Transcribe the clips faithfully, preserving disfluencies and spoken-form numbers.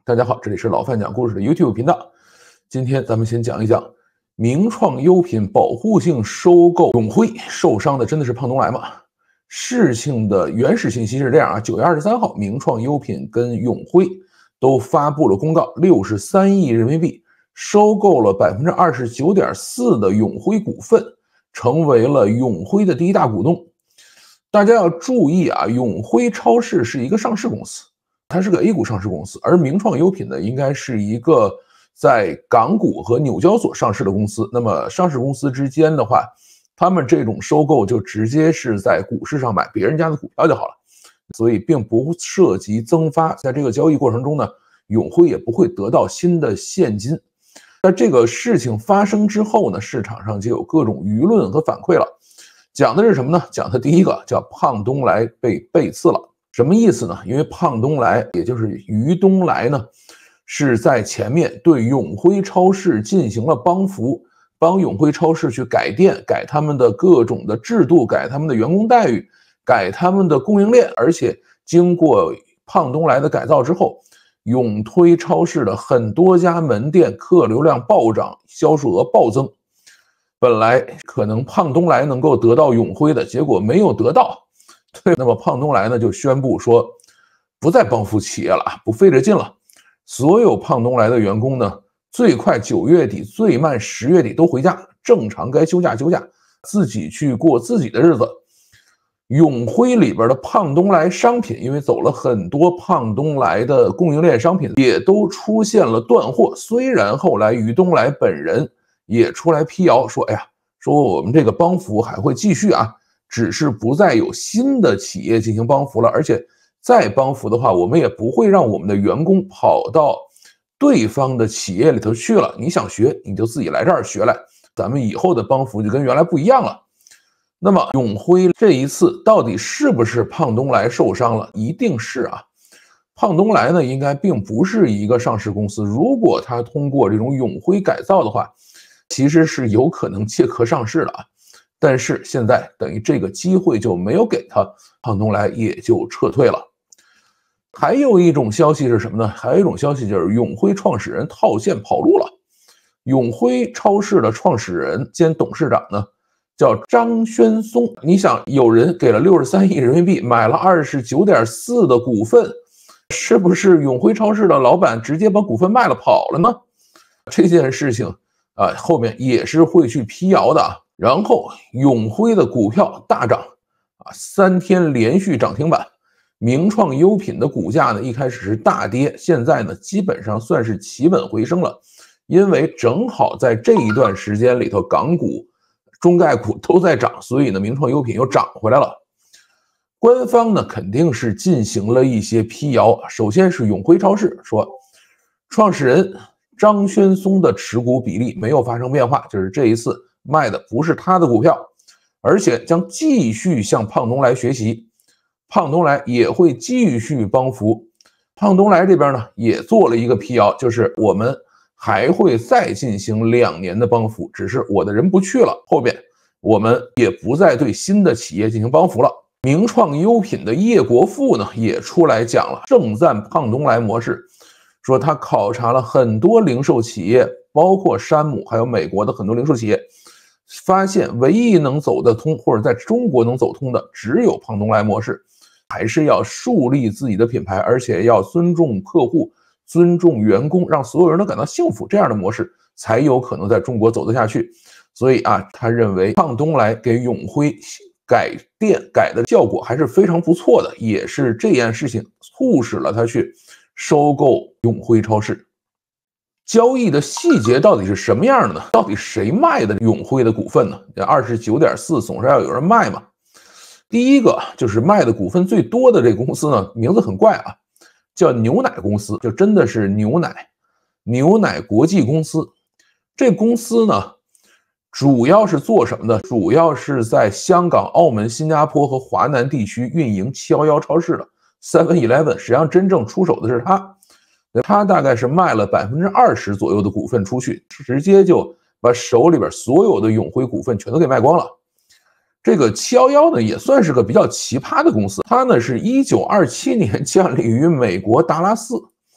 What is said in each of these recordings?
大家好，这里是老范讲故事的 YouTube 频道。今天咱们先讲一讲名创优品保护性收购永辉，受伤的真的是胖东来吗？事情的原始信息是这样啊，九月二十三号，名创优品跟永辉都发布了公告，六十三亿人民币收购了 百分之二十九点四 的永辉股份，成为了永辉的第一大股东。大家要注意啊，永辉超市是一个上市公司，它是个 A 股上市公司，而名创优品呢，应该是一个在港股和纽交所上市的公司。那么上市公司之间的话，他们这种收购就直接是在股市上买别人家的股票就好了，所以并不涉及增发。在这个交易过程中呢，永辉也不会得到新的现金。在这个事情发生之后呢，市场上就有各种舆论和反馈了。讲的是什么呢？讲的第一个叫胖东来被背刺了。什么意思呢？因为胖东来，也就是于东来呢，是在前面对永辉超市进行了帮扶，帮永辉超市去改店，改他们的各种的制度，改他们的员工待遇，改他们的供应链。而且经过胖东来的改造之后，永辉超市的很多家门店客流量暴涨，销售额暴增。本来可能胖东来能够得到永辉的，结果没有得到。对，那么胖东来呢就宣布说，不再帮扶企业了，不费这劲了。所有胖东来的员工呢，最快九月底，最慢十月底都回家，正常该休假休假，自己去过自己的日子。永辉里边的胖东来商品，因为走了很多胖东来的供应链商品，也都出现了断货。虽然后来于东来本人也出来辟谣说，哎呀，说我们这个帮扶还会继续啊，只是不再有新的企业进行帮扶了，而且再帮扶的话，我们也不会让我们的员工跑到对方的企业里头去了。你想学，你就自己来这儿学来，咱们以后的帮扶就跟原来不一样了。那么永辉这一次到底是不是胖东来受伤了？一定是啊。胖东来呢，应该并不是一个上市公司，如果他通过这种永辉改造的话，其实是有可能借壳上市的啊。但是现在等于这个机会就没有给他，胖东来也就撤退了。还有一种消息是什么呢？还有一种消息就是永辉创始人套现跑路了。永辉超市的创始人兼董事长呢，叫张轩松。你想，有人给了六十三亿人民币买了 二十九点四 的股份，是不是永辉超市的老板直接把股份卖了跑了呢？这件事情啊，后面也是会去辟谣的啊。然后永辉的股票大涨啊，三天连续涨停板。名创优品的股价呢，一开始是大跌，现在呢基本上算是企稳回升了。因为正好在这一段时间里头，港股、中概股都在涨，所以呢名创优品又涨回来了。官方呢肯定是进行了一些辟谣，首先是永辉超市说，创始人张轩松的持股比例没有发生变化，就是这一次卖的不是他的股票，而且将继续向胖东来学习，胖东来也会继续帮扶。胖东来这边呢也做了一个辟谣，就是我们还会再进行两年的帮扶，只是我的人不去了，后边我们也不再对新的企业进行帮扶了。名创优品的叶国富呢也出来讲了，盛赞胖东来模式，说他考察了很多零售企业，包括山姆还有美国的很多零售企业，发现唯一能走得通或者在中国能走通的只有胖东来模式。还是要树立自己的品牌，而且要尊重客户，尊重员工，让所有人都感到幸福，这样的模式才有可能在中国走得下去。所以啊，他认为胖东来给永辉改店改的效果还是非常不错的，也是这件事情促使了他去收购永辉超市。交易的细节到底是什么样的呢？到底谁卖的永辉的股份呢？ 二十九点四 总是要有人卖嘛。第一个就是卖的股份最多的这个公司呢，名字很怪啊，叫牛奶公司，就真的是牛奶，牛奶国际公司。这公司呢，主要是做什么的？主要是在香港、澳门、新加坡和华南地区运营七一一超市的 seven eleven， 实际上真正出手的是他。他大概是卖了 百分之二十 左右的股份出去，直接就把手里边所有的永辉股份全都给卖光了。这个七一一呢，也算是个比较奇葩的公司。它呢是一九二七年建立于美国达拉斯，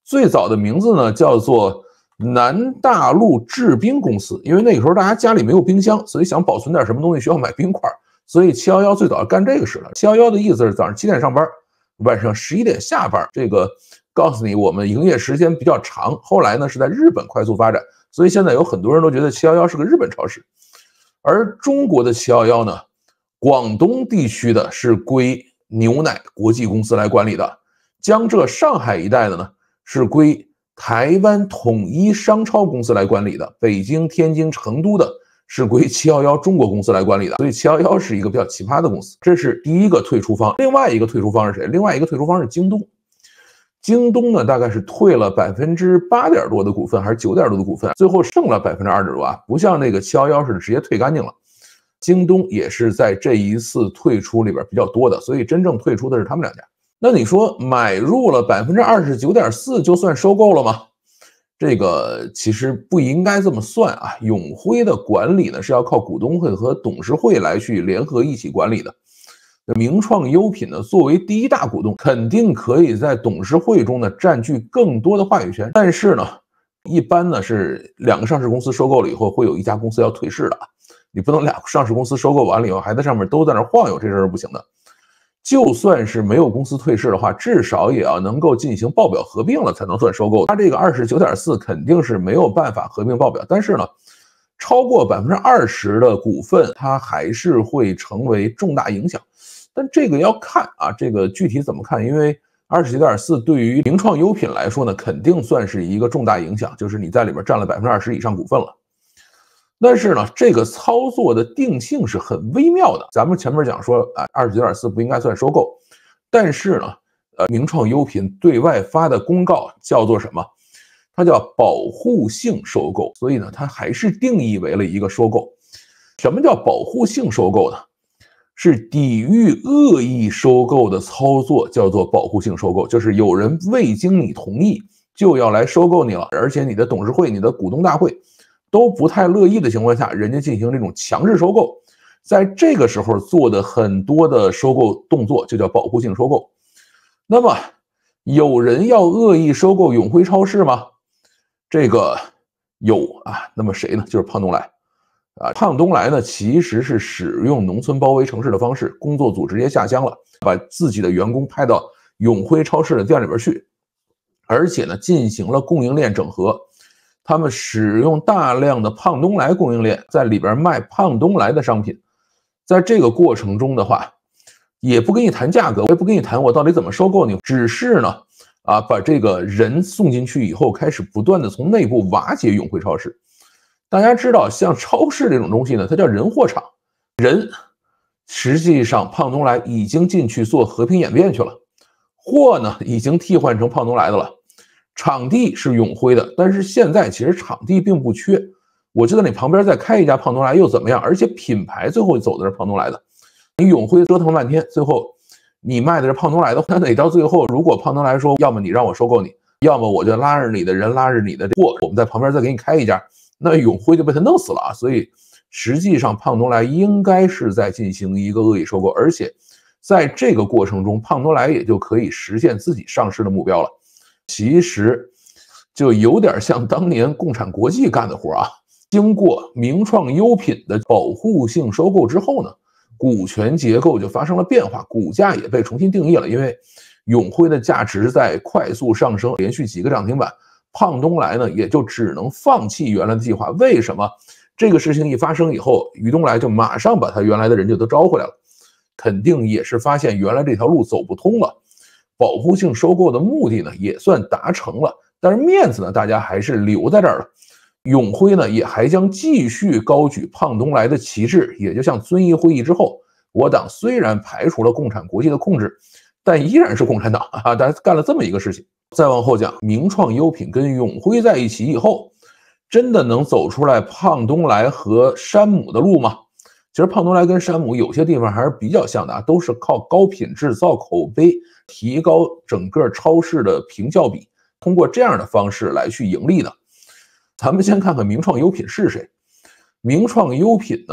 最早的名字呢叫做南大陆制冰公司，因为那个时候大家家里没有冰箱，所以想保存点什么东西需要买冰块，所以七一一最早干这个事了。七一一的意思是早上七点上班，晚上十一点下班，这个告诉你我们营业时间比较长。后来呢是在日本快速发展，所以现在有很多人都觉得七一一是个日本超市。而中国的七一一呢，广东地区的是归牛奶国际公司来管理的，江浙上海一带的呢是归台湾统一商超公司来管理的，北京、天津、成都的是归七一一中国公司来管理的，所以七一一是一个比较奇葩的公司。这是第一个退出方。另外一个退出方是谁？另外一个退出方是京东。京东呢，大概是退了百分之八点多的股份，还是九点多的股份，最后剩了百分之二点多啊，不像那个七一一似的直接退干净了。京东也是在这一次退出里边比较多的，所以真正退出的是他们两家。那你说买入了百分之二十九点四就算收购了吗？这个其实不应该这么算啊。永辉的管理呢是要靠股东会和董事会来去联合一起管理的。名创优品呢作为第一大股东，肯定可以在董事会中呢占据更多的话语权。但是呢，一般呢是两个上市公司收购了以后，会有一家公司要退市的啊。你不能俩上市公司收购完了以后还在上面都在那晃悠，这事是不行的。就算是没有公司退市的话，至少也要能够进行报表合并了才能算收购。它这个 二十九点四 肯定是没有办法合并报表，但是呢，超过 百分之二十 的股份它还是会成为重大影响。但这个要看啊，这个具体怎么看？因为 二十九点四 对于名创优品来说呢，肯定算是一个重大影响，就是你在里边占了 百分之二十 以上股份了。但是呢，这个操作的定性是很微妙的。咱们前面讲说啊 ，二十九点四 不应该算收购，但是呢，呃，名创优品对外发的公告叫做什么？它叫保护性收购，所以呢，它还是定义为了一个收购。什么叫保护性收购呢？是抵御恶意收购的操作，叫做保护性收购，就是有人未经你同意就要来收购你了，而且你的董事会、你的股东大会都不太乐意的情况下，人家进行这种强制收购，在这个时候做的很多的收购动作就叫保护性收购。那么有人要恶意收购永辉超市吗？这个有啊，那么谁呢？就是胖东来啊。胖东来呢其实是使用农村包围城市的方式，工作组直接下乡了，把自己的员工派到永辉超市的店里边去，而且呢进行了供应链整合。他们使用大量的胖东来供应链，在里边卖胖东来的商品。在这个过程中的话，也不跟你谈价格，我也不跟你谈我到底怎么收购你，只是呢，啊，把这个人送进去以后，开始不断的从内部瓦解永辉超市。大家知道，像超市这种东西呢，它叫人货场，人实际上胖东来已经进去做和平演变去了，货呢已经替换成胖东来的了。场地是永辉的，但是现在其实场地并不缺，我就在你旁边再开一家胖东来又怎么样？而且品牌最后走的是胖东来的。你永辉折腾了半天，最后你卖的是胖东来的，那得到最后，如果胖东来说，要么你让我收购你，要么我就拉着你的人，拉着你的货，我们在旁边再给你开一家，那永辉就被他弄死了啊！所以实际上胖东来应该是在进行一个恶意收购，而且在这个过程中，胖东来也就可以实现自己上市的目标了。其实就有点像当年共产国际干的活啊。经过名创优品的保护性收购之后呢，股权结构就发生了变化，股价也被重新定义了。因为永辉的价值在快速上升，连续几个涨停板，胖东来呢也就只能放弃原来的计划。为什么？这个事情一发生以后，于东来就马上把他原来的人就都招回来了，肯定也是发现原来这条路走不通了。保护性收购的目的呢也算达成了，但是面子呢大家还是留在这儿了。永辉呢也还将继续高举胖东来的旗帜，也就像遵义会议之后，我党虽然排除了共产国际的控制，但依然是共产党啊！大家干了这么一个事情。再往后讲，名创优品跟永辉在一起以后，真的能走出来胖东来和山姆的路吗？其实胖东来跟山姆有些地方还是比较像的啊，都是靠高品质造口碑，提高整个超市的评效比，通过这样的方式来去盈利的。咱们先看看名创优品是谁。名创优品呢，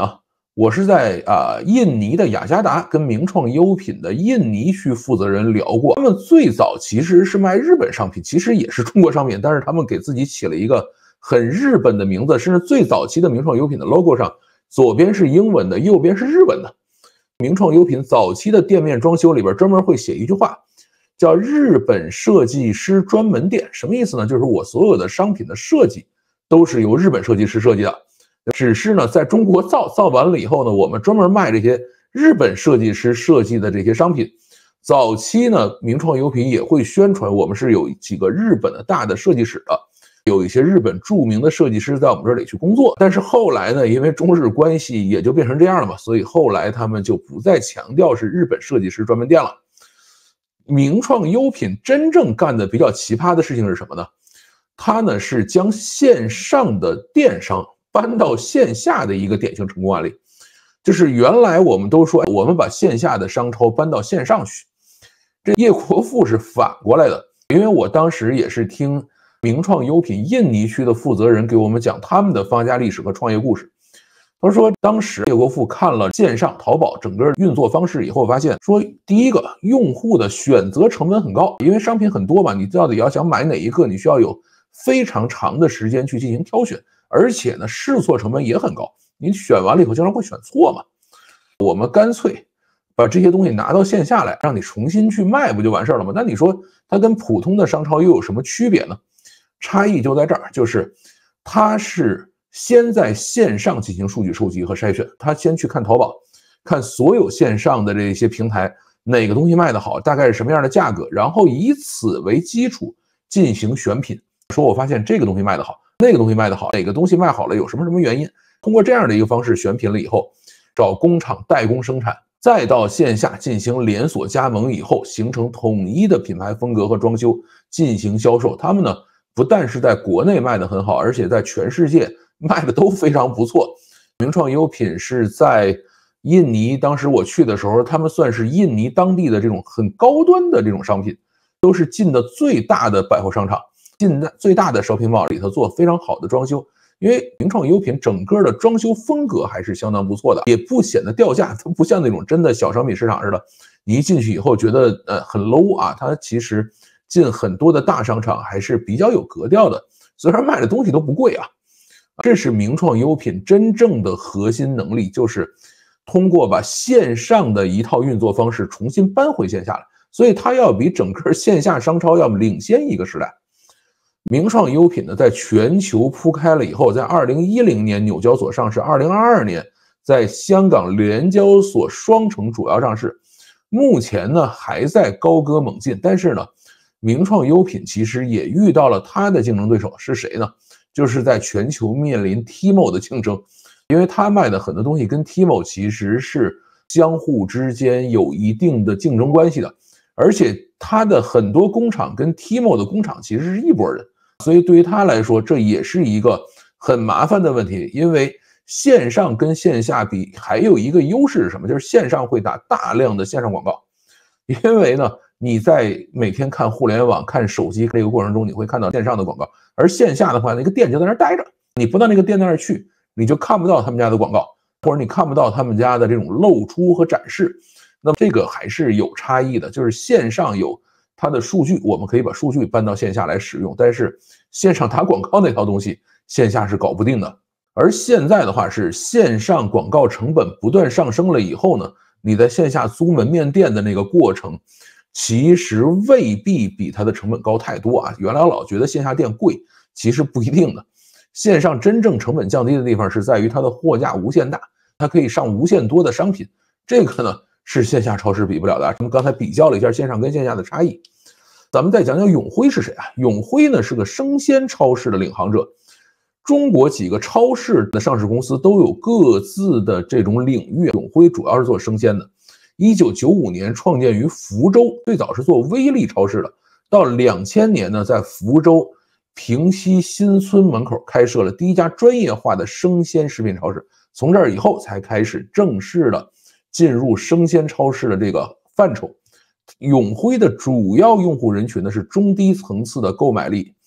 我是在啊、呃、印尼的雅加达跟名创优品的印尼区负责人聊过，他们最早其实是卖日本商品，其实也是中国商品，但是他们给自己起了一个很日本的名字，甚至最早期的名创优品的 logo 上左边是英文的，右边是日文的。名创优品早期的店面装修里边专门会写一句话，叫日本设计师专门店，什么意思呢？就是我所有的商品的设计都是由日本设计师设计的。只是呢，在中国造造完了以后呢，我们专门卖这些日本设计师设计的这些商品。早期呢，名创优品也会宣传我们是有几个日本的大的设计室的，有一些日本著名的设计师在我们这里去工作。但是后来呢，因为中日关系也就变成这样了嘛，所以后来他们就不再强调是日本设计师专门店了。名创优品真正干的比较奇葩的事情是什么呢？它呢是将线上的电商搬到线下的一个典型成功案例。就是原来我们都说我们把线下的商超搬到线上去，这叶国富是反过来的。因为我当时也是听名创优品印尼区的负责人给我们讲他们的发家历史和创业故事。他说当时叶国富看了线上淘宝整个运作方式以后，发现说第一个，用户的选择成本很高，因为商品很多嘛，你到底要想买哪一个，你需要有非常长的时间去进行挑选，而且呢试错成本也很高，你选完了以后经常会选错嘛。我们干脆把这些东西拿到线下来，让你重新去卖，不就完事了吗？那你说它跟普通的商超又有什么区别呢？差异就在这儿，就是它是先在线上进行数据收集和筛选，他先去看淘宝，看所有线上的这些平台哪个东西卖得好，大概是什么样的价格，然后以此为基础进行选品。说我发现这个东西卖得好，那个东西卖得好，哪个东西卖好了有什么什么原因，通过这样的一个方式选品了以后，找工厂代工生产，再到线下进行连锁加盟以后，形成统一的品牌风格和装修进行销售。他们呢不但是在国内卖得很好，而且在全世界卖的都非常不错。名创优品是在印尼，当时我去的时候，他们算是印尼当地的这种很高端的这种商品，都是进的最大的百货商场，进的最大的 shopping mall 里头做非常好的装修。因为名创优品整个的装修风格还是相当不错的，也不显得掉价，它不像那种真的小商品市场似的，你一进去以后觉得呃很 low 啊，它其实进很多的大商场还是比较有格调的，虽然卖的东西都不贵啊。这是名创优品真正的核心能力，就是通过把线上的一套运作方式重新搬回线下来，所以它要比整个线下商超要领先一个时代。名创优品呢，在全球铺开了以后，在二零一零年纽交所上市，二零二二年在香港联交所双城主要上市。目前呢还在高歌猛进，但是呢，名创优品其实也遇到了它的竞争对手是谁呢？就是在全球面临 Tmall 的竞争，因为它卖的很多东西跟 Tmall 其实是相互之间有一定的竞争关系的，而且它的很多工厂跟 Tmall 的工厂其实是一拨人。所以对于他来说，这也是一个很麻烦的问题，因为线上跟线下比，还有一个优势是什么？就是线上会打大量的线上广告，因为呢，你在每天看互联网、看手机这个过程中，你会看到线上的广告，而线下的话，那个店就在那儿待着，你不到那个店那儿去，你就看不到他们家的广告，或者你看不到他们家的这种露出和展示。那么这个还是有差异的，就是线上有它的数据，我们可以把数据搬到线下来使用，但是线上打广告那套东西，线下是搞不定的。而现在的话是线上广告成本不断上升了以后呢，你在线下租门面店的那个过程，其实未必比它的成本高太多啊。原来老觉得线下店贵，其实不一定的。线上真正成本降低的地方是在于它的货架无限大，它可以上无限多的商品，这个呢是线下超市比不了的。咱们刚才比较了一下线上跟线下的差异。咱们再讲讲永辉是谁啊？永辉呢是个生鲜超市的领航者。中国几个超市的上市公司都有各自的这种领域，永辉主要是做生鲜的。一九九五年创建于福州，最早是做微粒超市的。到两千年呢，在福州平西新村门口开设了第一家专业化的生鲜食品超市。从这儿以后才开始正式的进入生鲜超市的这个范畴。永辉的主要用户人群呢是中低层次的购买力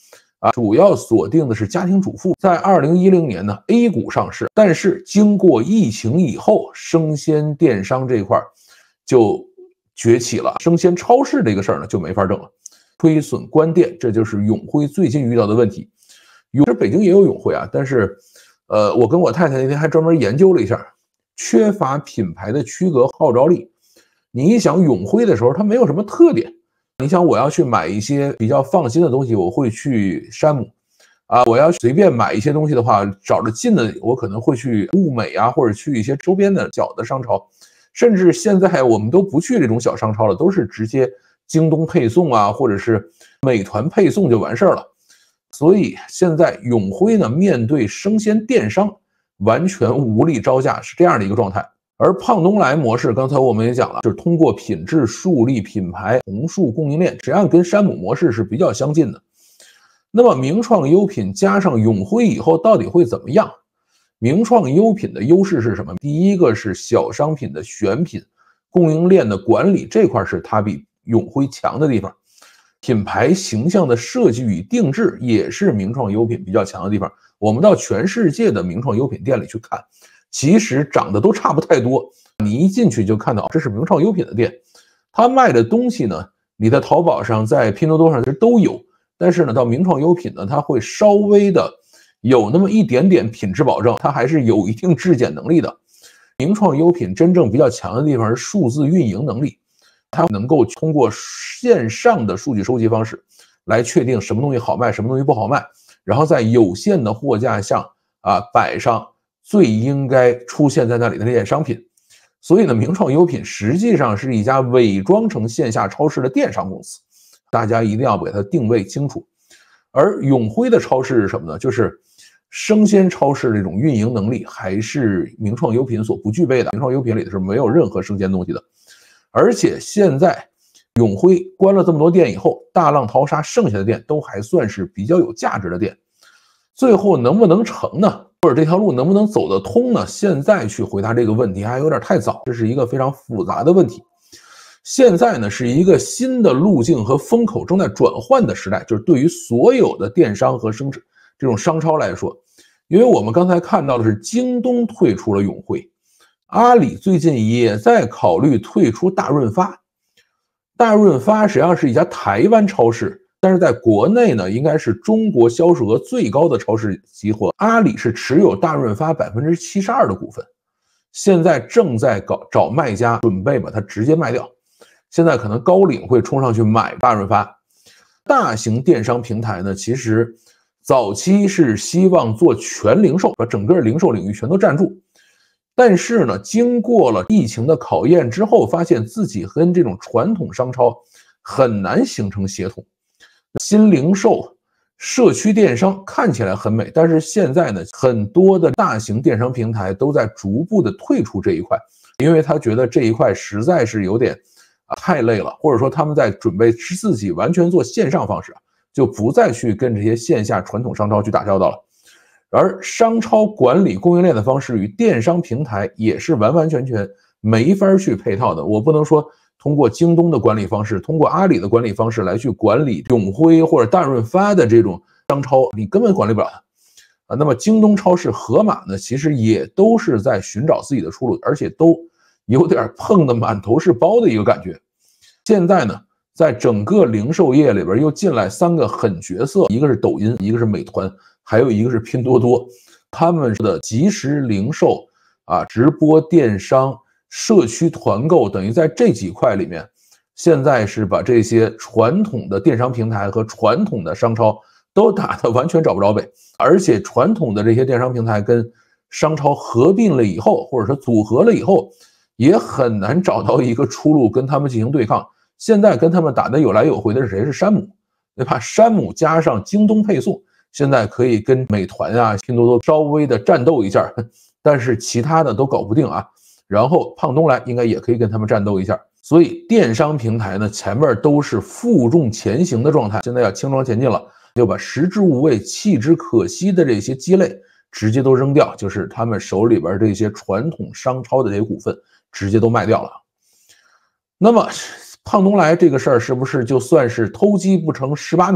啊，主要锁定的是家庭主妇。在二零一零年呢 ，A 股上市，但是经过疫情以后，生鲜电商这一块就崛起了，生鲜超市这个事儿呢就没法整了，亏损关店，这就是永辉最近遇到的问题。永，北京也有永辉啊，但是，呃，我跟我太太那天还专门研究了一下，缺乏品牌的区隔号召力。你一想永辉的时候，它没有什么特点。你想我要去买一些比较放心的东西，我会去山姆，啊，我要随便买一些东西的话，找着近的，我可能会去物美啊，或者去一些周边的小的商超，甚至现在我们都不去这种小商超了，都是直接京东配送啊，或者是美团配送就完事儿了。所以现在永辉呢，面对生鲜电商完全无力招架，是这样的一个状态。而胖东来模式，刚才我们也讲了，就是通过品质树立品牌，重塑供应链，实际上跟山姆模式是比较相近的。那么名创优品加上永辉以后到底会怎么样？名创优品的优势是什么？第一个是小商品的选品、供应链的管理，这块是它比永辉强的地方。品牌形象的设计与定制也是名创优品比较强的地方。我们到全世界的名创优品店里去看，其实长得都差不太多，你一进去就看到这是名创优品的店，他卖的东西呢，你在淘宝上、在拼多多上其实都有，但是呢，到名创优品呢，它会稍微的有那么一点点品质保证，它还是有一定质检能力的。名创优品真正比较强的地方是数字运营能力，它能够通过线上的数据收集方式来确定什么东西好卖，什么东西不好卖，然后在有限的货架上啊摆上最应该出现在那里的那些商品。所以呢，名创优品实际上是一家伪装成线下超市的电商公司，大家一定要给它定位清楚。而永辉的超市是什么呢？就是生鲜超市这种运营能力还是名创优品所不具备的。名创优品里是没有任何生鲜东西的，而且现在永辉关了这么多店以后，大浪淘沙剩下的店都还算是比较有价值的店。最后能不能成呢？或者这条路能不能走得通呢？现在去回答这个问题还有点太早，这是一个非常复杂的问题。现在呢是一个新的路径和风口正在转换的时代，就是对于所有的电商和生产这种商超来说，因为我们刚才看到的是京东退出了永辉，阿里最近也在考虑退出大润发。大润发实际上是一家台湾超市，但是在国内呢，应该是中国销售额最高的超市集合。阿里是持有大润发百分之七十二的股份，现在正在搞找卖家，准备把它直接卖掉。现在可能高瓴会冲上去买大润发。大型电商平台呢，其实早期是希望做全零售，把整个零售领域全都占住。但是呢，经过了疫情的考验之后，发现自己跟这种传统商超很难形成协同。新零售、社区电商看起来很美，但是现在呢，很多的大型电商平台都在逐步的退出这一块，因为他觉得这一块实在是有点啊太累了，或者说他们在准备自己完全做线上方式，就不再去跟这些线下传统商超去打交道了。而商超管理供应链的方式与电商平台也是完完全全没法去配套的。我不能说通过京东的管理方式，通过阿里的管理方式来去管理永辉或者大润发的这种商超，你根本管理不了它啊。那么京东超市、盒马呢，其实也都是在寻找自己的出路，而且都有点碰得满头是包的一个感觉。现在呢，在整个零售业里边又进来三个狠角色，一个是抖音，一个是美团，还有一个是拼多多。他们的即时零售啊、直播电商、社区团购，等于在这几块里面，现在是把这些传统的电商平台和传统的商超都打得完全找不着北。而且传统的这些电商平台跟商超合并了以后，或者说组合了以后，也很难找到一个出路跟他们进行对抗。现在跟他们打得有来有回的是谁？是山姆，对吧？山姆加上京东配送，现在可以跟美团啊、拼多多稍微的战斗一下，但是其他的都搞不定啊。然后胖东来应该也可以跟他们战斗一下。所以电商平台呢，前面都是负重前行的状态，现在要轻装前进了，就把食之无味、弃之可惜的这些鸡肋直接都扔掉，就是他们手里边这些传统商超的这些股份直接都卖掉了。那么胖东来这个事儿是不是就算是偷鸡不成蚀把米？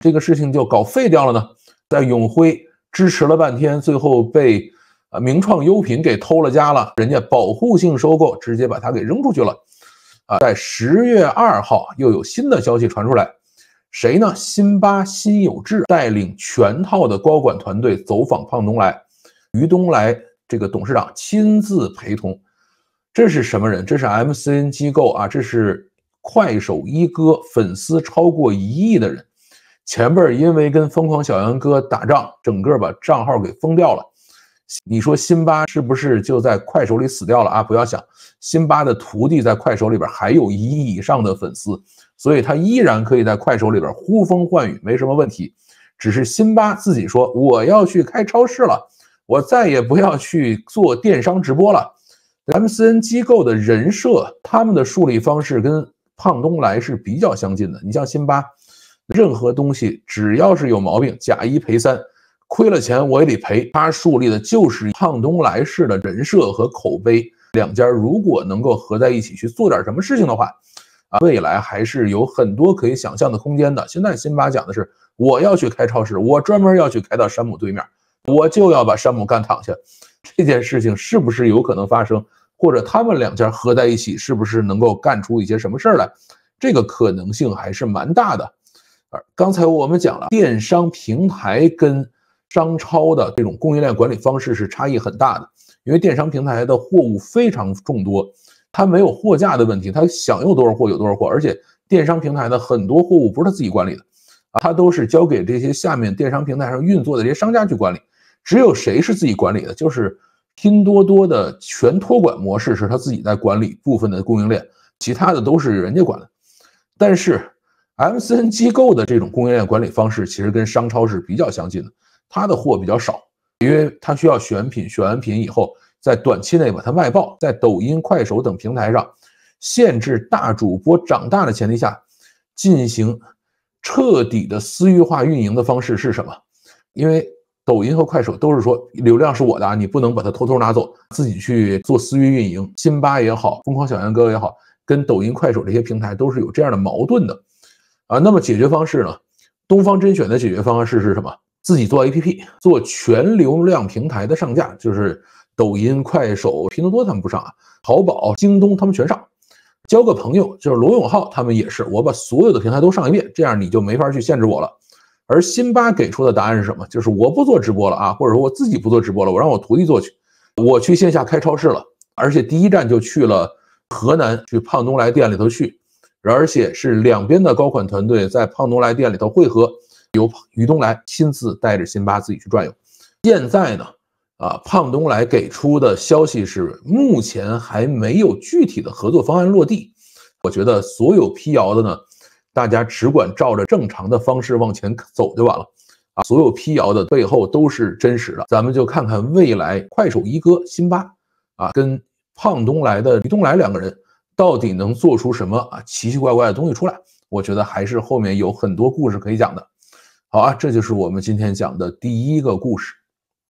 这个事情就搞废掉了呢？在永辉支持了半天，最后被啊名创优品给偷了家了，人家保护性收购，直接把它给扔出去了。啊，在十月二号又有新的消息传出来，谁呢？辛巴辛有志带领全套的高管团队走访胖东来，于东来这个董事长亲自陪同。这是什么人？这是 M C N 机构啊，这是快手一哥，粉丝超过一亿的人。前辈因为跟疯狂小杨哥打仗，整个把账号给封掉了。你说辛巴是不是就在快手里死掉了啊？不要想，辛巴的徒弟在快手里边还有一亿以上的粉丝，所以他依然可以在快手里边呼风唤雨，没什么问题。只是辛巴自己说，我要去开超市了，我再也不要去做电商直播了。M C N 机构的人设，他们的树立方式跟胖东来是比较相近的。你像辛巴，任何东西只要是有毛病，假一赔三，亏了钱我也得赔。他树立的就是胖东来式的人设和口碑。两家如果能够合在一起去做点什么事情的话，啊，未来还是有很多可以想象的空间的。现在辛巴讲的是，我要去开超市，我专门要去开到山姆对面，我就要把山姆干躺下。这件事情是不是有可能发生？或者他们两家合在一起，是不是能够干出一些什么事儿来？这个可能性还是蛮大的。刚才我们讲了，电商平台跟商超的这种供应链管理方式是差异很大的，因为电商平台的货物非常众多，它没有货架的问题，它想有多少货有多少货，而且电商平台的很多货物不是他自己管理的，它都是交给这些下面电商平台上运作的这些商家去管理。只有谁是自己管理的？就是拼多多的全托管模式是他自己在管理部分的供应链，其他的都是人家管的。但是 M C N 机构的这种供应链管理方式其实跟商超是比较相近的，它的货比较少，因为它需要选品，选完品以后在短期内把它卖爆，在抖音、快手等平台上限制大主播长大的前提下，进行彻底的私域化运营的方式是什么？因为抖音和快手都是说流量是我的，你不能把它偷偷拿走，自己去做私域运营。辛巴也好，疯狂小杨哥也好，跟抖音、快手这些平台都是有这样的矛盾的啊。那么解决方式呢？东方甄选的解决方式是什么？自己做 A P P， 做全流量平台的上架，就是抖音、快手、拼多多他们不上啊，淘宝、京东他们全上。交个朋友，就是罗永浩他们也是，我把所有的平台都上一遍，这样你就没法去限制我了。而辛巴给出的答案是什么？就是我不做直播了啊，或者说我自己不做直播了，我让我徒弟做去，我去线下开超市了，而且第一站就去了河南，去胖东来店里头去，而且是两边的高管团队在胖东来店里头汇合，由于东来亲自带着辛巴自己去转悠。现在呢，啊，胖东来给出的消息是，目前还没有具体的合作方案落地。我觉得所有辟谣的呢，大家只管照着正常的方式往前走就完了啊！所有辟谣的背后都是真实的，咱们就看看未来快手一哥辛巴啊，跟胖东来的于东来两个人到底能做出什么啊奇奇怪怪的东西出来。我觉得还是后面有很多故事可以讲的。好啊，这就是我们今天讲的第一个故事。